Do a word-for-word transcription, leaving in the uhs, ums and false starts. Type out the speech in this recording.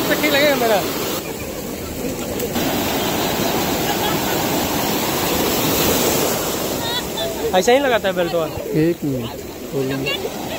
पे ठीक लगेगा मेरा। ऐसा ही लगाता है बेल्ट। एक मिनट